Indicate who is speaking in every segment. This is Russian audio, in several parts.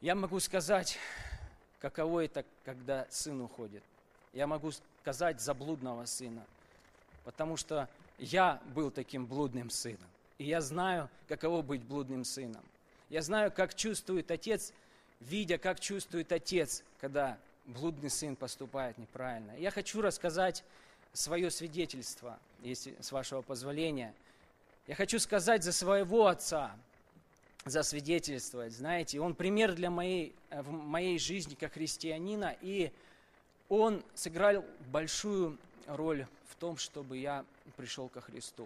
Speaker 1: Я могу сказать, каково это, когда сын уходит. Я могу сказать за блудного сына, потому что я был таким блудным сыном. И я знаю, каково быть блудным сыном. Я знаю, как чувствует отец, видя, как чувствует отец, когда блудный сын поступает неправильно. Я хочу рассказать свое свидетельство, если с вашего позволения. Я хочу сказать за своего отца, засвидетельствовать. Знаете, он пример для в моей жизни как христианина, и он сыграл большую роль в том, чтобы я пришел ко Христу.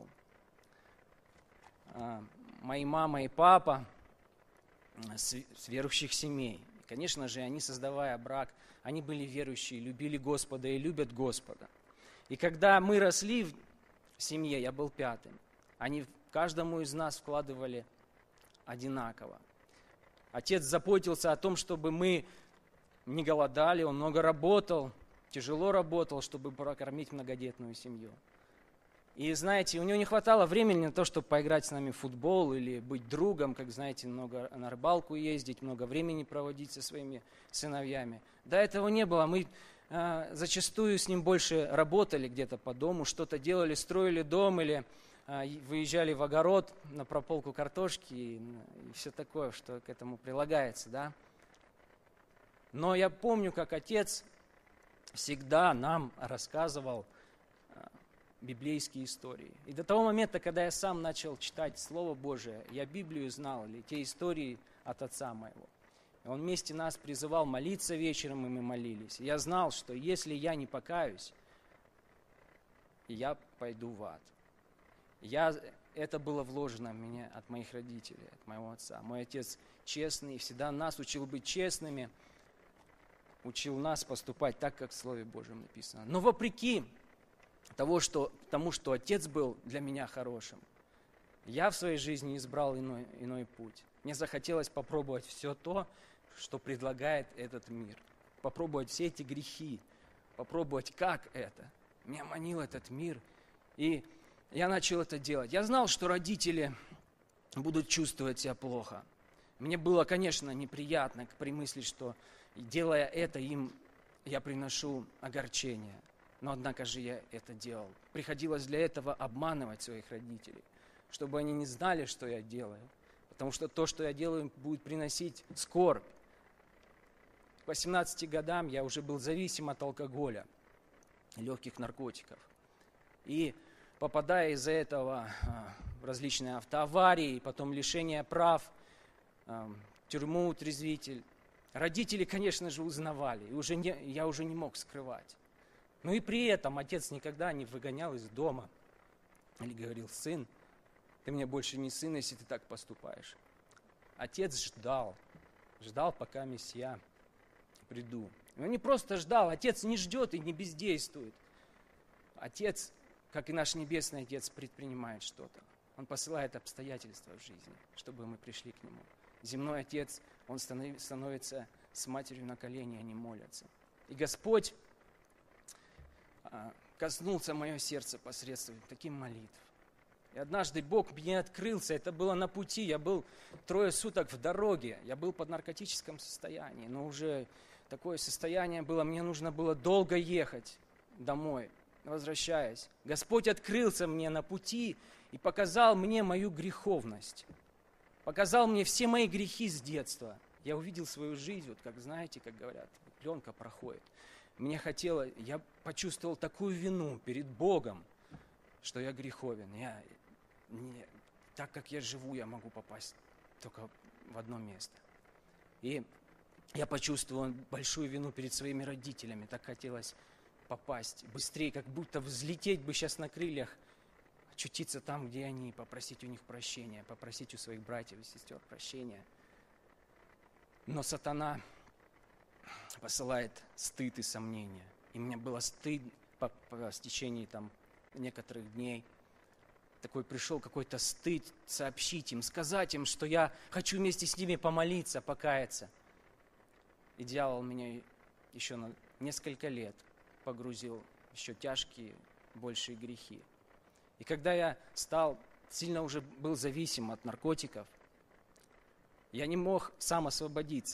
Speaker 1: Мои мама и папа с верующих семей. Конечно же, они, создавая брак, они были верующие, любили Господа и любят Господа. И когда мы росли в семье, я был пятым, они каждому из нас вкладывали одинаково. Отец заботился о том, чтобы мы не голодали, он много работал, тяжело работал, чтобы прокормить многодетную семью. И знаете, у него не хватало времени на то, чтобы поиграть с нами в футбол или быть другом, как, знаете, много на рыбалку ездить, много времени проводить со своими сыновьями. До этого не было. Мы зачастую с ним больше работали где-то по дому, что-то делали, строили дом или выезжали в огород на прополку картошки и все такое, что к этому прилагается, да. Но я помню, как отец всегда нам рассказывал библейские истории. И до того момента, когда я сам начал читать Слово Божие, я Библию знал, или те истории от отца моего. И он вместе нас призывал молиться вечером, и мы молились. И я знал, что если я не покаюсь, я пойду в ад. Это было вложено в меня от моих родителей, от моего отца. Мой отец честный, всегда нас учил быть честными, учил нас поступать так, как в Слове Божьем написано. Но вопреки тому, что отец был для меня хорошим, я в своей жизни избрал иной путь. Мне захотелось попробовать все то, что предлагает этот мир. Попробовать все эти грехи, попробовать, как это. Меня манил этот мир, и я начал это делать. Я знал, что родители будут чувствовать себя плохо. Мне было, конечно, неприятно при мысли, что, делая это, им я приношу огорчение. Но, однако же, я это делал. Приходилось для этого обманывать своих родителей, чтобы они не знали, что я делаю. Потому что то, что я делаю, будет приносить скорбь. К 18 годам я уже был зависим от алкоголя, легких наркотиков. И попадая из-за этого в различные автоаварии, потом лишение прав, тюрьму, утрезвитель, родители, конечно же, узнавали, и я уже не мог скрывать. Но и при этом отец никогда не выгонял из дома или говорил: сын, ты мне больше не сын, если ты так поступаешь. Отец ждал, пока я приду. И он не просто ждал, отец не ждет и не бездействует. Отец, как и наш Небесный Отец, предпринимает что-то. Он посылает обстоятельства в жизни, чтобы мы пришли к Нему. Земной Отец, Он становится с матерью на колени, они молятся. И Господь коснулся мое сердце посредством таких молитв. И однажды Бог мне открылся, это было на пути, я был 3 суток в дороге, я был под наркотическом состоянии, но уже такое состояние было, мне нужно было долго ехать домой, возвращаясь. Господь открылся мне на пути и показал мне мою греховность, показал мне все мои грехи с детства. Я увидел свою жизнь, вот как знаете, как говорят, пленка проходит. Я почувствовал такую вину перед Богом, что я греховен. Так как я живу, я могу попасть только в одно место. И я почувствовал большую вину перед своими родителями. Так хотелось попасть быстрее, как будто взлететь бы сейчас на крыльях, очутиться там, где они, попросить у них прощения, попросить у своих братьев и сестер прощения. Но сатана посылает стыд и сомнения. И мне было стыд по стечении некоторых дней. Пришел какой-то стыд сообщить им, сказать им, что я хочу вместе с ними помолиться, покаяться. И дьявол меня еще на несколько лет погрузил в еще тяжкие, большие грехи. И когда я сильно уже был зависим от наркотиков, я не мог сам освободиться.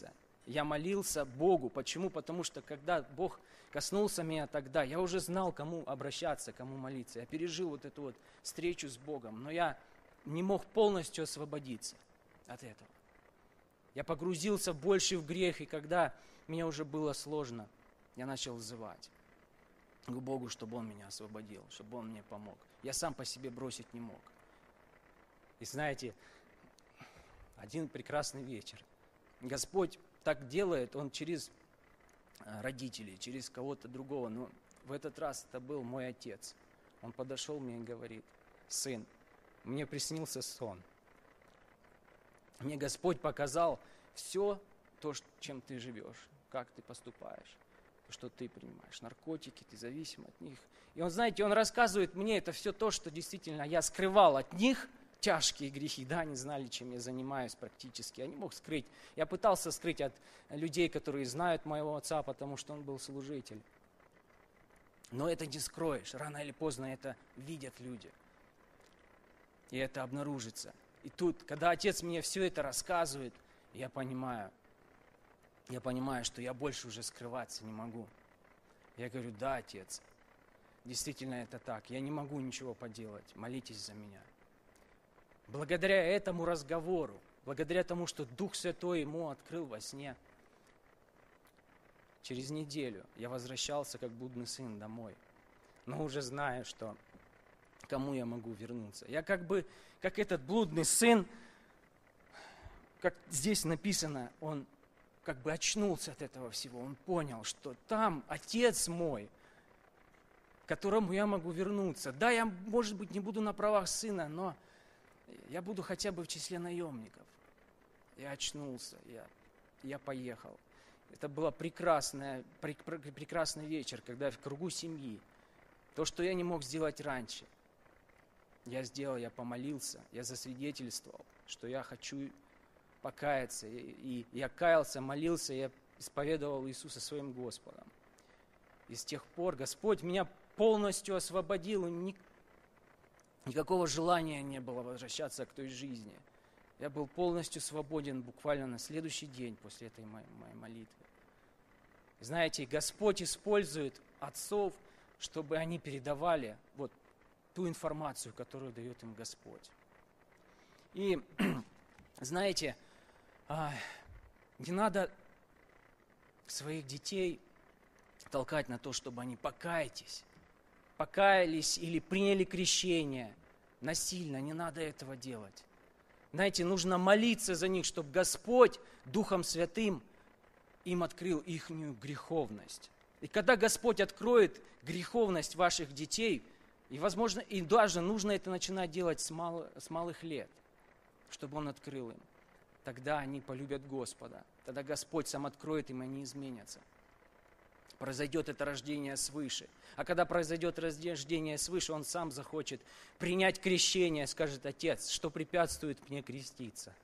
Speaker 1: Я молился Богу. Почему? Потому что когда Бог коснулся меня тогда, я уже знал, кому обращаться, кому молиться. Я пережил вот эту вот встречу с Богом, но я не мог полностью освободиться от этого. Я погрузился больше в грех, и когда мне уже было сложно, я начал взывать к Богу, чтобы Он меня освободил, чтобы Он мне помог. Я сам по себе бросить не мог. И знаете, один прекрасный вечер Господь так делает, Он через родителей, через кого-то другого. Но в этот раз это был мой отец. Он подошел мне и говорит: сын, мне приснился сон. Мне Господь показал все то, чем ты живешь, как ты поступаешь, что ты принимаешь. Наркотики, ты зависим от них. И он, знаете, он рассказывает мне это все то, что действительно я скрывал от них. Тяжкие грехи, да, они знали, чем я занимаюсь практически. Я не мог скрыть. Я пытался скрыть от людей, которые знают моего отца, потому что он был служитель. Но это не скроешь. Рано или поздно это видят люди. И это обнаружится. И тут, когда отец мне все это рассказывает, я понимаю, что я больше уже скрываться не могу. Я говорю: да, отец, действительно это так. Я не могу ничего поделать. Молитесь за меня. Благодаря этому разговору, благодаря тому, что Дух Святой ему открыл во сне, через неделю я возвращался как блудный сын домой, но уже зная, что кому я могу вернуться. Я как этот блудный сын, как здесь написано, он как бы очнулся от этого всего. Он понял, что там отец мой, к которому я могу вернуться. Да, я, может быть, не буду на правах сына, но я буду хотя бы в числе наемников. Я очнулся, я поехал. Это был прекрасный вечер, когда в кругу семьи. То, что я не мог сделать раньше, я сделал, я помолился, я засвидетельствовал, что я хочу покаяться. И я каялся, молился, я исповедовал Иисуса своим Господом. И с тех пор Господь меня полностью освободил, и никакого желания не было возвращаться к той жизни. Я был полностью свободен буквально на следующий день после этой моей молитвы. Знаете, Господь использует отцов, чтобы они передавали вот ту информацию, которую дает им Господь. И, знаете, не надо своих детей толкать на то, чтобы они покаялись или приняли крещение насильно. Не надо этого делать. Знаете, нужно молиться за них, чтобы Господь Духом Святым им открыл ихнюю греховность. И когда Господь откроет греховность ваших детей, и, возможно, и даже нужно это начинать делать с малых лет, чтобы Он открыл им, тогда они полюбят Господа. Тогда Господь сам откроет им, и они изменятся. Произойдет это рождение свыше. А когда произойдет рождение свыше, он сам захочет принять крещение, скажет: отец, что препятствует мне креститься?